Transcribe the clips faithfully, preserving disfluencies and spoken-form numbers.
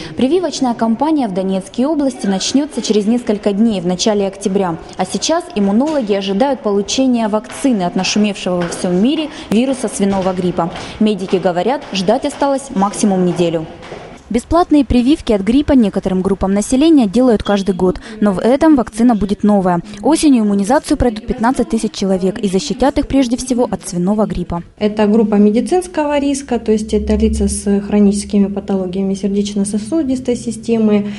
Прививочная кампания в Донецкой области начнется через несколько дней, в начале октября. А сейчас иммунологи ожидают получения вакцины от нашумевшего во всем мире вируса свиного гриппа. Медики говорят, ждать осталось максимум неделю. Бесплатные прививки от гриппа некоторым группам населения делают каждый год, но в этом вакцина будет новая. Осенью иммунизацию пройдут пятнадцать тысяч человек и защитят их прежде всего от свиного гриппа. Это группа медицинского риска, то есть это лица с хроническими патологиями сердечно-сосудистой системы,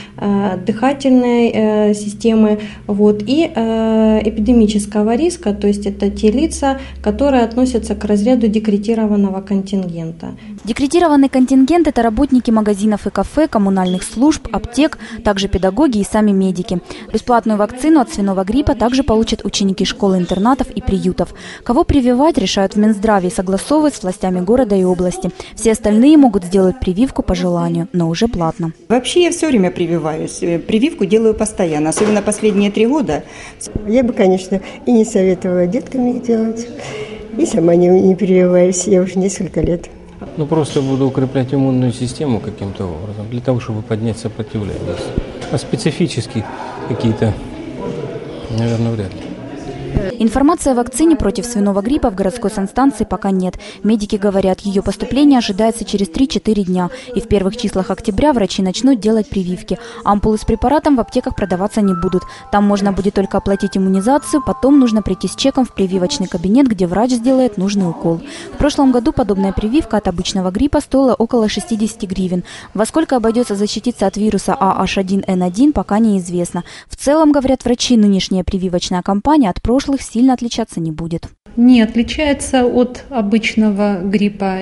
дыхательной системы, вот, и эпидемического риска, то есть это те лица, которые относятся к разряду декретированного контингента. Декретированный контингент – это работники магазинов и кафе, коммунальных служб, аптек, также педагоги и сами медики. Бесплатную вакцину от свиного гриппа также получат ученики школ-интернатов и приютов. Кого прививать, решают в Минздраве и согласовывают с властями города и области. Все остальные могут сделать прививку по желанию, но уже платно. Вообще я все время прививаюсь. Прививку делаю постоянно, особенно последние три года. Я бы, конечно, и не советовала деткам их делать. И сама не, не прививаюсь, я уже несколько лет. Ну, просто буду укреплять иммунную систему каким-то образом, для того, чтобы поднять сопротивляемость. А специфические какие-то, наверное, вряд ли. Информации о вакцине против свиного гриппа в городской санстанции пока нет. Медики говорят, ее поступление ожидается через три-четыре дня. И в первых числах октября врачи начнут делать прививки. Ампулы с препаратом в аптеках продаваться не будут. Там можно будет только оплатить иммунизацию, потом нужно прийти с чеком в прививочный кабинет, где врач сделает нужный укол. В прошлом году подобная прививка от обычного гриппа стоила около шестидесяти гривен. Во сколько обойдется защититься от вируса А Аш один Эн один, пока неизвестно. В целом, говорят врачи, нынешняя прививочная кампания от прошлых сильно отличаться не будет. Не отличается от обычного гриппа,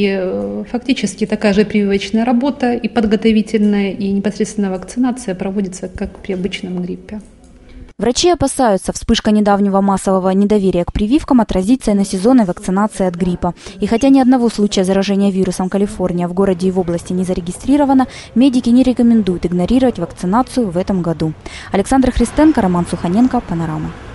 и фактически такая же прививочная работа, и подготовительная, и непосредственно вакцинация проводится как при обычном гриппе. Врачи опасаются, вспышка недавнего массового недоверия к прививкам отразится и на сезонной вакцинации от гриппа. И хотя ни одного случая заражения вирусом Калифорния в городе и в области не зарегистрировано, медики не рекомендуют игнорировать вакцинацию в этом году. Александра Христенко, Роман Суханенко, Панорама.